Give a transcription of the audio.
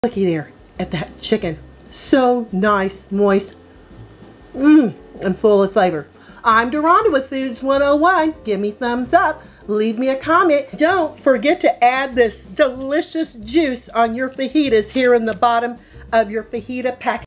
Looky there at that chicken. So nice, moist, and full of flavor. I'm Deronda with Foods 101. Give me thumbs up. Leave me a comment. Don't forget to add this delicious juice on your fajitas here in the bottom of your fajita packet.